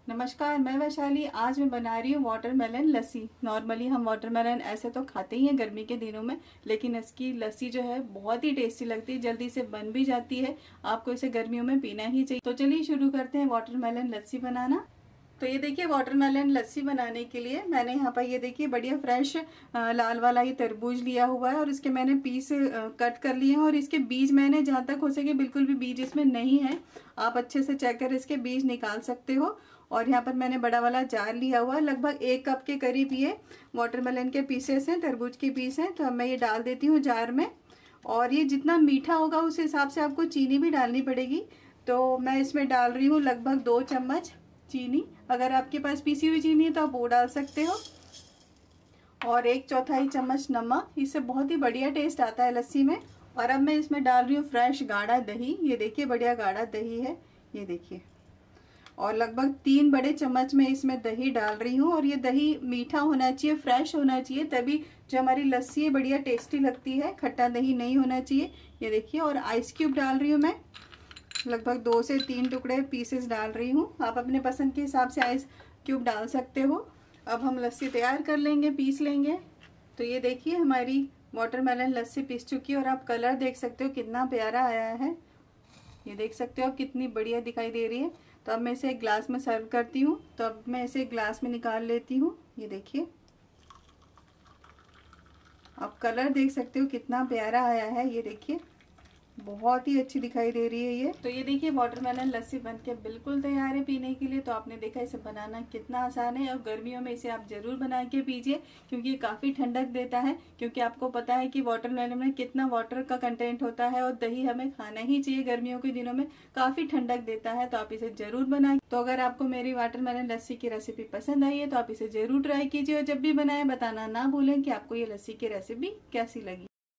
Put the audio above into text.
नमस्कार, मैं वैशाली। आज मैं बना रही हूँ वाटरमेलन लस्सी। नॉर्मली हम वाटरमेलन ऐसे तो खाते ही हैं गर्मी के दिनों में, लेकिन इसकी लस्सी जो है बहुत ही टेस्टी लगती है, जल्दी से बन भी जाती है। आपको इसे गर्मियों में पीना ही चाहिए। तो चलिए शुरू करते हैं वाटरमेलन लस्सी बनाना। तो ये देखिए, वाटरमेलन लस्सी बनाने के लिए मैंने यहाँ पर ये देखिए बढ़िया फ्रेश लाल वाला ये तरबूज लिया हुआ है और इसके मैंने पीस कट कर लिए हैं। और इसके बीज मैंने जहाँ तक हो सके बिल्कुल भी बीज इसमें नहीं है, आप अच्छे से चेक कर इसके बीज निकाल सकते हो। और यहाँ पर मैंने बड़ा वाला जार लिया हुआ है, लगभग 1 कप के करीब ये वाटरमेलन के पीसेस हैं, तरबूज के पीस हैं। तो अब मैं ये डाल देती हूँ जार में। और ये जितना मीठा होगा उस हिसाब से आपको चीनी भी डालनी पड़ेगी। तो मैं इसमें डाल रही हूँ लगभग 2 चम्मच चीनी। अगर आपके पास पीसी हुई चीनी है तो आप वो डाल सकते हो। और 1/4 चम्मच नमक, इससे बहुत ही बढ़िया टेस्ट आता है लस्सी में। और अब मैं इसमें डाल रही हूँ फ्रेश गाढ़ा दही। ये देखिए बढ़िया गाढ़ा दही है, ये देखिए। और लगभग 3 बड़े चम्मच में इसमें दही डाल रही हूँ। और ये दही मीठा होना चाहिए, फ्रेश होना चाहिए, तभी जो हमारी लस्सी है बढ़िया टेस्टी लगती है। खट्टा दही नहीं होना चाहिए, ये देखिए। और आइस क्यूब डाल रही हूँ मैं, लगभग 2 से 3 टुकड़े पीसेस डाल रही हूँ। आप अपने पसंद के हिसाब से आइस क्यूब डाल सकते हो। अब हम लस्सी तैयार कर लेंगे, पीस लेंगे। तो ये देखिए हमारी वाटरमेलन लस्सी पीस चुकी है। और आप कलर देख सकते हो कितना प्यारा आया है, ये देख सकते हो कितनी बढ़िया दिखाई दे रही है। तो अब मैं इसे एक ग्लास में सर्व करती हूँ। तो अब मैं इसे एक ग्लास में निकाल लेती हूँ, ये देखिए। आप कलर देख सकते हो कितना प्यारा आया है, ये देखिए बहुत ही अच्छी दिखाई दे रही है ये। तो ये देखिए वाटरमेलन लस्सी बनके बिल्कुल तैयार है पीने के लिए। तो आपने देखा इसे बनाना कितना आसान है। और गर्मियों में इसे आप जरूर बना के पीजिए, क्योंकि ये काफी ठंडक देता है। क्योंकि आपको पता है कि वाटरमेलन में कितना वाटर का कंटेंट होता है, और दही हमें खाना ही चाहिए गर्मियों के दिनों में, काफी ठंडक देता है। तो आप इसे जरूर बनाए। तो अगर आपको मेरी वाटरमेलन लस्सी की रेसिपी पसंद आई है तो आप इसे जरूर ट्राई कीजिए। और जब भी बनाए बताना ना भूलें कि आपको ये लस्सी की रेसिपी कैसी लगी।